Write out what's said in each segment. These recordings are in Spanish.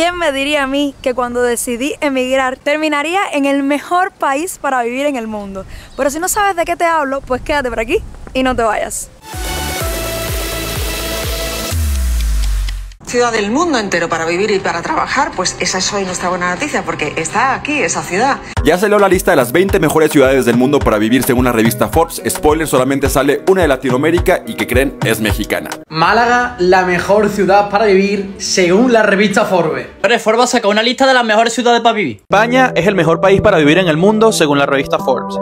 ¿Quién me diría a mí que cuando decidí emigrar terminaría en el mejor país para vivir en el mundo? Pero si no sabes de qué te hablo, pues quédate por aquí y no te vayas. Ciudad del mundo entero para vivir y para trabajar, pues esa es hoy nuestra buena noticia, porque está aquí esa ciudad. Ya salió la lista de las 20 mejores ciudades del mundo para vivir según la revista Forbes. Spoiler, solamente sale una de Latinoamérica y que creen es mexicana. Málaga, la mejor ciudad para vivir según la revista Forbes. Forbes sacó una lista de las mejores ciudades para vivir. España es el mejor país para vivir en el mundo según la revista Forbes.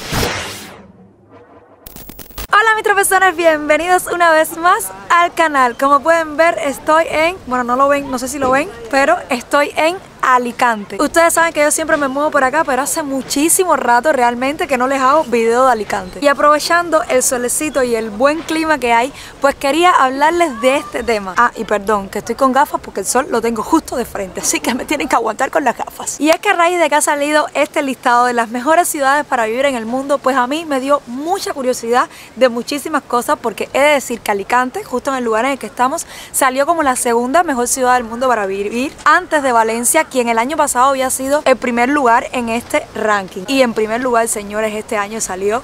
Hola mis tropezones, bienvenidos una vez más al canal. Como pueden ver, estoy en, bueno, no lo ven, no sé si lo ven, pero estoy en Alicante. Ustedes saben que yo siempre me muevo por acá, pero hace muchísimo rato realmente que no les hago video de Alicante. Y aprovechando el solecito y el buen clima que hay, pues quería hablarles de este tema. Ah, y perdón, que estoy con gafas porque el sol lo tengo justo de frente, así que me tienen que aguantar con las gafas. Y es que a raíz de que ha salido este listado de las mejores ciudades para vivir en el mundo, pues a mí me dio mucha curiosidad de muchísimas cosas, porque he de decir que Alicante, justo en el lugar en el que estamos, salió como la segunda mejor ciudad del mundo para vivir, antes de Valencia, quien el año pasado había sido el primer lugar en este ranking. Y en primer lugar, señores, este año salió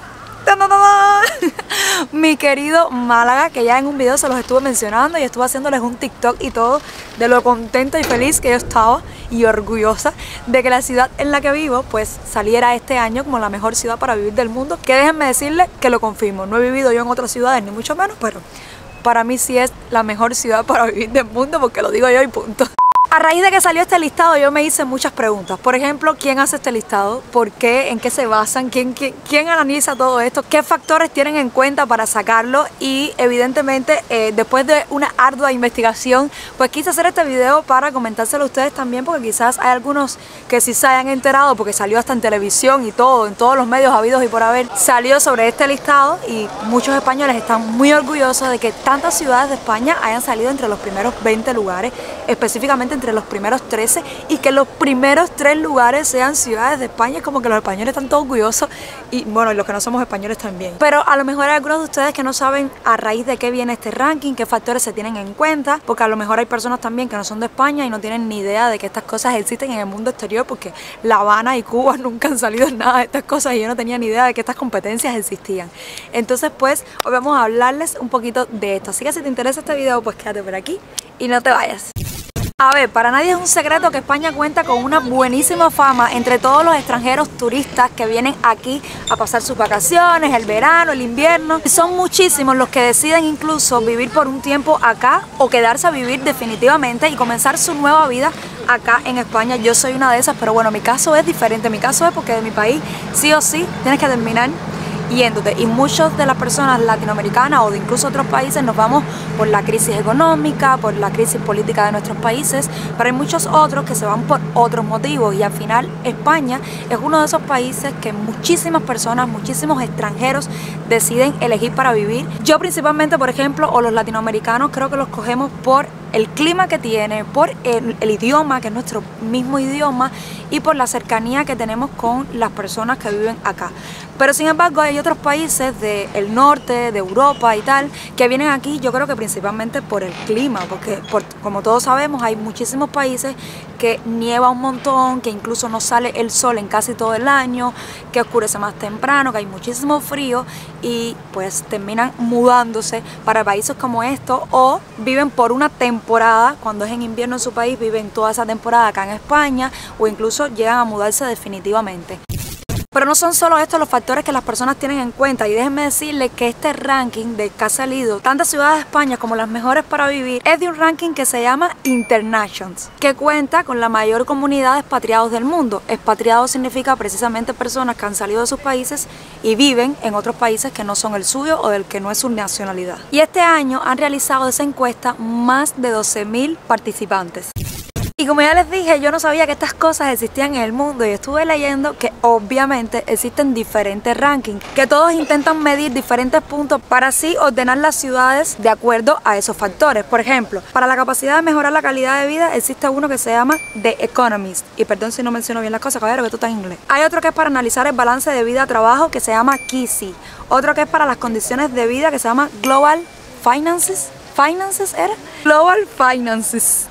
mi querido Málaga, que ya en un video se los estuve mencionando y estuve haciéndoles un TikTok y todo de lo contenta y feliz que yo estaba y orgullosa de que la ciudad en la que vivo pues saliera este año como la mejor ciudad para vivir del mundo, que déjenme decirles que lo confirmo. No he vivido yo en otras ciudades ni mucho menos, pero para mí sí es la mejor ciudad para vivir del mundo, porque lo digo yo y punto. A raíz de que salió este listado yo me hice muchas preguntas. Por ejemplo, ¿quién hace este listado? ¿Por qué? ¿En qué se basan? ¿Quién analiza todo esto? ¿Qué factores tienen en cuenta para sacarlo? Y evidentemente después de una ardua investigación pues quise hacer este video para comentárselo a ustedes también, porque quizás hay algunos que sí se hayan enterado, porque salió hasta en televisión y todo, en todos los medios habidos y por haber, salió sobre este listado, y muchos españoles están muy orgullosos de que tantas ciudades de España hayan salido entre los primeros 20 lugares, específicamente entre los primeros 13, y que los primeros 3 lugares sean ciudades de España. Como que los españoles están todos orgullosos, y bueno, y los que no somos españoles también. Pero a lo mejor hay algunos de ustedes que no saben a raíz de qué viene este ranking, qué factores se tienen en cuenta, porque a lo mejor hay personas también que no son de España y no tienen ni idea de que estas cosas existen en el mundo exterior, porque La Habana y Cuba nunca han salido en nada de estas cosas y yo no tenía ni idea de que estas competencias existían. Entonces pues hoy vamos a hablarles un poquito de esto, así que si te interesa este video pues quédate por aquí y no te vayas. A ver, para nadie es un secreto que España cuenta con una buenísima fama entre todos los extranjeros turistas que vienen aquí a pasar sus vacaciones, el verano, el invierno. Y son muchísimos los que deciden incluso vivir por un tiempo acá o quedarse a vivir definitivamente y comenzar su nueva vida acá en España. Yo soy una de esas, pero bueno, mi caso es diferente. Mi caso es porque de mi país sí o sí tienes que terminar yéndote, y muchas de las personas latinoamericanas o de incluso otros países nos vamos por la crisis económica, por la crisis política de nuestros países, pero hay muchos otros que se van por otros motivos, y al final España es uno de esos países que muchísimas personas, muchísimos extranjeros deciden elegir para vivir. Yo principalmente, por ejemplo, o los latinoamericanos, creo que los cogemos por el clima que tiene, por el idioma, que es nuestro mismo idioma, y por la cercanía que tenemos con las personas que viven acá. Pero sin embargo hay otros países del norte, de Europa y tal, que vienen aquí, yo creo que principalmente por el clima, porque como todos sabemos hay muchísimos países que nieva un montón, que incluso no sale el sol en casi todo el año, que oscurece más temprano, que hay muchísimo frío, y pues terminan mudándose para países como estos, o viven por una temporada, cuando es en invierno en su país, viven toda esa temporada acá en España, o incluso llegan a mudarse definitivamente. Pero no son solo estos los factores que las personas tienen en cuenta, y déjenme decirles que este ranking de que ha salido tantas ciudades de España como las mejores para vivir es de un ranking que se llama Internations, que cuenta con la mayor comunidad de expatriados del mundo. Expatriados significa precisamente personas que han salido de sus países y viven en otros países que no son el suyo o del que no es su nacionalidad. Y este año han realizado esa encuesta más de 12.000 participantes. Y como ya les dije, yo no sabía que estas cosas existían en el mundo, y estuve leyendo que obviamente existen diferentes rankings, que todos intentan medir diferentes puntos para así ordenar las ciudades de acuerdo a esos factores. Por ejemplo, para la capacidad de mejorar la calidad de vida existe uno que se llama The Economist, y perdón si no menciono bien las cosas, caballero, que esto está en inglés. Hay otro que es para analizar el balance de vida-trabajo, que se llama Kisi. Otro que es para las condiciones de vida, que se llama Global Finances. ¿Finances era? Global Finances.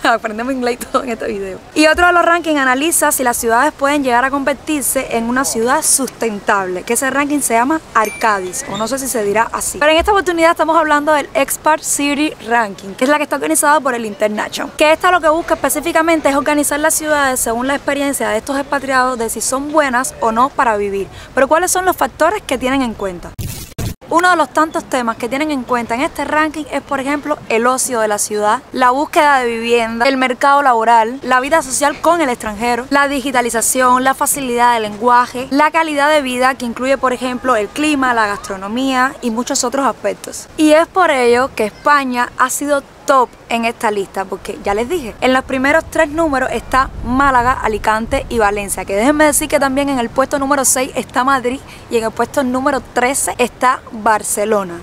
Aprendemos inglés y todo en este video. Y otro de los rankings analiza si las ciudades pueden llegar a convertirse en una ciudad sustentable, que ese ranking se llama Arcadis, o no sé si se dirá así. Pero en esta oportunidad estamos hablando del Expert City Ranking, que es la que está organizada por el International. Que esta lo que busca específicamente es organizar las ciudades según la experiencia de estos expatriados de si son buenas o no para vivir. Pero ¿cuáles son los factores que tienen en cuenta? Uno de los tantos temas que tienen en cuenta en este ranking es, por ejemplo, el ocio de la ciudad, la búsqueda de vivienda, el mercado laboral, la vida social con el extranjero, la digitalización, la facilidad del lenguaje, la calidad de vida, que incluye, por ejemplo, el clima, la gastronomía y muchos otros aspectos. Y es por ello que España ha sido top en esta lista, porque ya les dije, en los primeros 3 números está Málaga, Alicante y Valencia, que déjenme decir que también en el puesto número 6 está Madrid y en el puesto número 13 está Barcelona.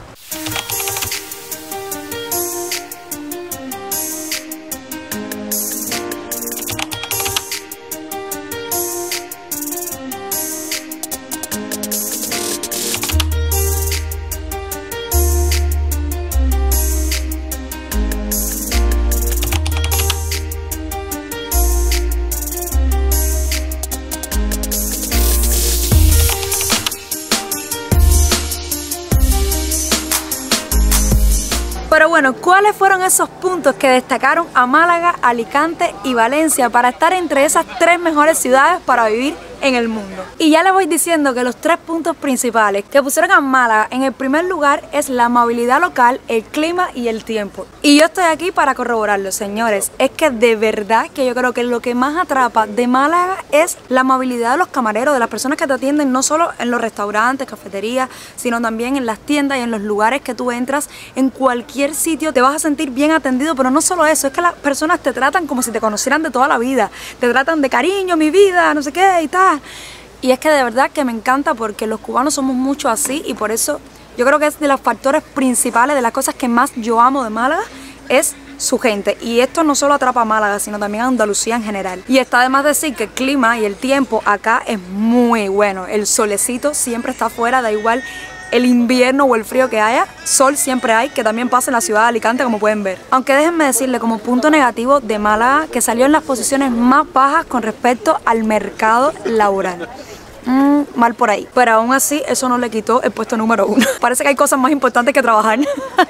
Pero bueno, ¿cuáles fueron esos puntos que destacaron a Málaga, Alicante y Valencia para estar entre esas 3 mejores ciudades para vivir en el mundo? Y ya les voy diciendo que los 3 puntos principales que pusieron a Málaga en el primer lugar es la movilidad local, el clima y el tiempo. Y yo estoy aquí para corroborarlo, señores. Es que de verdad que yo creo que lo que más atrapa de Málaga es la movilidad de los camareros, de las personas que te atienden no solo en los restaurantes, cafeterías, sino también en las tiendas y en los lugares que tú entras. En cualquier sitio te vas a sentir bien atendido, pero no solo eso, es que las personas te tratan como si te conocieran de toda la vida. Te tratan de cariño, mi vida, no sé qué y tal. Y es que de verdad que me encanta porque los cubanos somos mucho así y por eso yo creo que es de los factores principales, de las cosas que más yo amo de Málaga, es su gente. Y esto no solo atrapa a Málaga, sino también a Andalucía en general. Y está de más decir que el clima y el tiempo acá es muy bueno. El solecito siempre está afuera, da igual el invierno o el frío que haya, sol siempre hay, que también pasa en la ciudad de Alicante, como pueden ver. Aunque déjenme decirle como punto negativo de Málaga que salió en las posiciones más bajas con respecto al mercado laboral. Mal por ahí. Pero aún así eso no le quitó el puesto número 1. Parece que hay cosas más importantes que trabajar.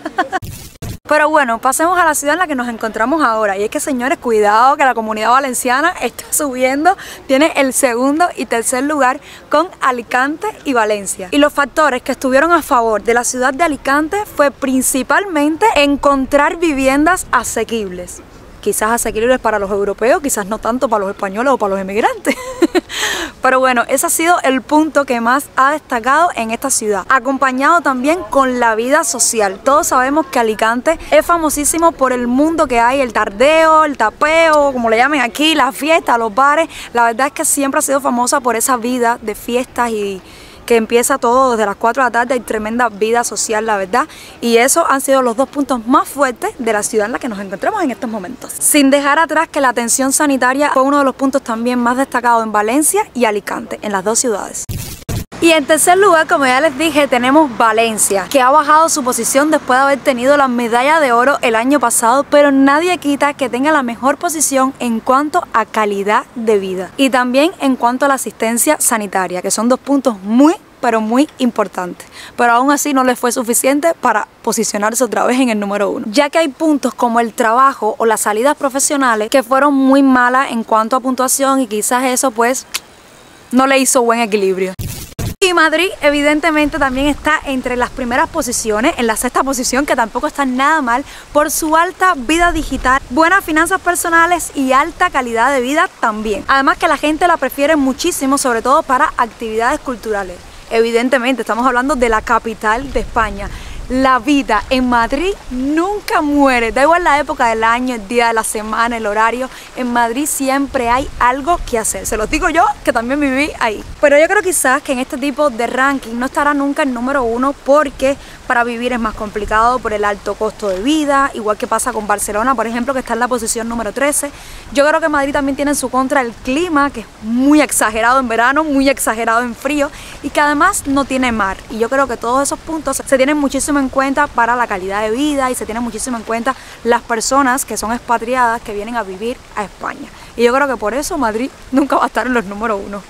Pero bueno, pasemos a la ciudad en la que nos encontramos ahora. Y es que, señores, cuidado que la Comunidad Valenciana está subiendo. Tiene el 2º y 3er lugar con Alicante y Valencia. Y los factores que estuvieron a favor de la ciudad de Alicante fue principalmente encontrar viviendas asequibles. Quizás asequibles para los europeos, quizás no tanto para los españoles o para los emigrantes. Pero bueno, ese ha sido el punto que más ha destacado en esta ciudad, acompañado también con la vida social. Todos sabemos que Alicante es famosísimo por el mundo que hay, el tardeo, el tapeo, como le llamen aquí, las fiestas, los bares. La verdad es que siempre ha sido famosa por esa vida de fiestas y que empieza todo desde las 4 de la tarde, hay tremenda vida social, la verdad, y esos han sido los 2 puntos más fuertes de la ciudad en la que nos encontramos en estos momentos. Sin dejar atrás que la atención sanitaria fue uno de los puntos también más destacados en Valencia y Alicante, en las 2 ciudades. Y en tercer lugar, como ya les dije, tenemos Valencia, que ha bajado su posición después de haber tenido la medalla de oro el año pasado, pero nadie quita que tenga la mejor posición en cuanto a calidad de vida y también en cuanto a la asistencia sanitaria, que son 2 puntos muy pero muy importantes. Pero aún así no les fue suficiente para posicionarse otra vez en el número 1, ya que hay puntos como el trabajo o las salidas profesionales que fueron muy malas en cuanto a puntuación y quizás eso pues no le hizo buen equilibrio. Y Madrid evidentemente también está entre las primeras posiciones, en la 6ª posición, que tampoco está nada mal por su alta vida digital, buenas finanzas personales y alta calidad de vida también. Además que la gente la prefiere muchísimo, sobre todo para actividades culturales. Evidentemente estamos hablando de la capital de España. La vida en Madrid nunca muere, da igual la época del año, el día de la semana, el horario. En Madrid siempre hay algo que hacer, se los digo yo que también viví ahí. Pero yo creo quizás que en este tipo de ranking no estará nunca el número 1 porque para vivir es más complicado por el alto costo de vida, igual que pasa con Barcelona, por ejemplo, que está en la posición número 13. Yo creo que Madrid también tiene en su contra el clima, que es muy exagerado en verano, muy exagerado en frío y que además no tiene mar. Y yo creo que todos esos puntos se tienen muchísimo muchísimo en cuenta para la calidad de vida y se tiene muchísimo en cuenta las personas que son expatriadas que vienen a vivir a España. Y yo creo que por eso Madrid nunca va a estar en los números 1.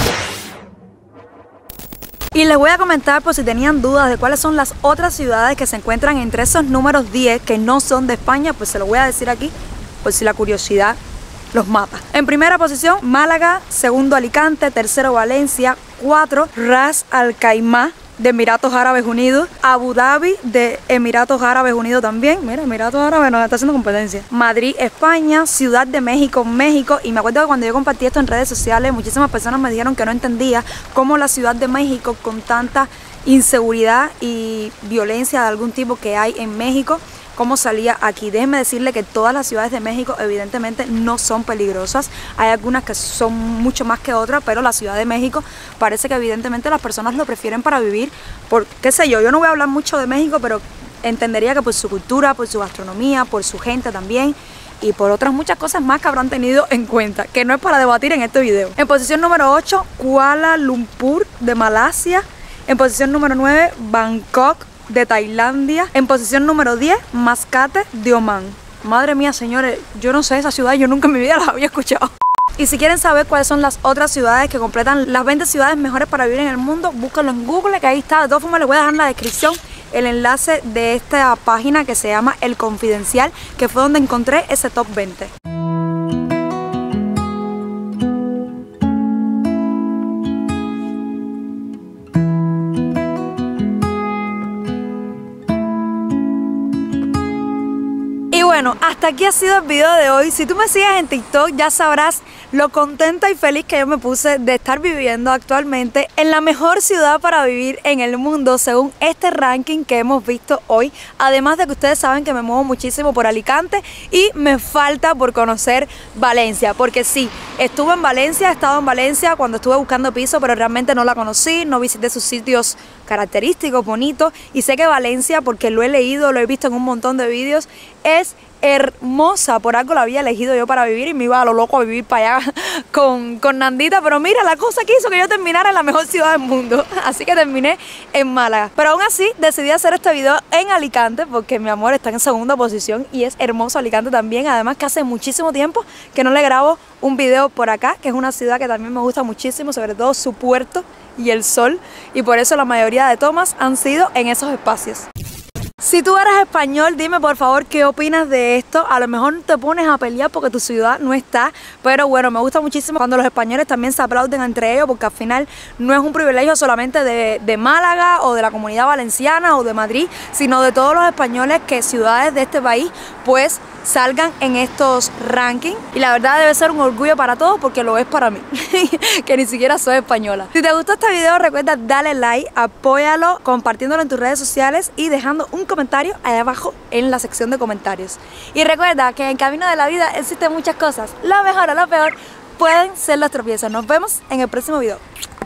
Y les voy a comentar, por si tenían dudas de cuáles son las otras ciudades que se encuentran entre esos números 10 que no son de España, pues se lo voy a decir aquí, por si la curiosidad los mata. En primera posición, Málaga. Segundo, Alicante. Tercero, Valencia. 4, Ras Al Khaimah de Emiratos Árabes Unidos. Abu Dhabi de Emiratos Árabes Unidos también. Mira, Emiratos Árabes nos está haciendo competencia. Madrid, España. Ciudad de México, México. Y me acuerdo que cuando yo compartí esto en redes sociales, muchísimas personas me dijeron que no entendía cómo la Ciudad de México, con tanta inseguridad y violencia de algún tipo que hay en México, cómo salía aquí. Déjenme decirle que todas las ciudades de México evidentemente no son peligrosas. Hay algunas que son mucho más que otras, pero la Ciudad de México parece que evidentemente las personas lo prefieren para vivir por, qué sé yo no voy a hablar mucho de México, pero entendería que por su cultura, por su gastronomía, por su gente también, y por otras muchas cosas más que habrán tenido en cuenta, que no es para debatir en este video. En posición número 8, Kuala Lumpur de Malasia. En posición número 9, Bangkok de Tailandia. En posición número 10, Mascate de Omán. Madre mía, señores, yo no sé esa ciudad, yo nunca en mi vida las había escuchado. Y si quieren saber cuáles son las otras ciudades que completan las 20 ciudades mejores para vivir en el mundo, búsquenlo en Google, que ahí está. De todas formas, les voy a dejar en la descripción el enlace de esta página que se llama El Confidencial, que fue donde encontré ese top 20. Bueno, hasta aquí ha sido el video de hoy. Si tú me sigues en TikTok ya sabrás lo contenta y feliz que yo me puse de estar viviendo actualmente en la mejor ciudad para vivir en el mundo según este ranking que hemos visto hoy. Además de que ustedes saben que me muevo muchísimo por Alicante y me falta por conocer Valencia, porque sí, estuve en Valencia, he estado en Valencia cuando estuve buscando piso, pero realmente no la conocí, no visité sus sitios característicos, bonitos, y sé que Valencia, porque lo he leído, lo he visto en un montón de vídeos, es hermosa. Por algo la había elegido yo para vivir y me iba a lo loco a vivir para allá con Nandita, pero mira, la cosa que hizo que yo terminara en la mejor ciudad del mundo, así que terminé en Málaga. Pero aún así decidí hacer este video en Alicante porque mi amor está en segunda posición y es hermoso Alicante también. Además que hace muchísimo tiempo que no le grabo un video por acá, que es una ciudad que también me gusta muchísimo, sobre todo su puerto y el sol, y por eso la mayoría de tomas han sido en esos espacios. Si tú eres español, dime por favor qué opinas de esto. A lo mejor te pones a pelear porque tu ciudad no está, pero bueno, me gusta muchísimo cuando los españoles también se aplauden entre ellos, porque al final no es un privilegio solamente de Málaga o de la Comunidad Valenciana o de Madrid, sino de todos los españoles que ciudades de este país pues salgan en estos rankings, y la verdad debe ser un orgullo para todos porque lo es para mí que ni siquiera soy española. Si te gustó este video, recuerda darle like, apóyalo compartiéndolo en tus redes sociales y dejando un comentario ahí abajo en la sección de comentarios. Y recuerda que en el camino de la vida existen muchas cosas, lo mejor o lo peor pueden ser los tropiezos. Nos vemos en el próximo video.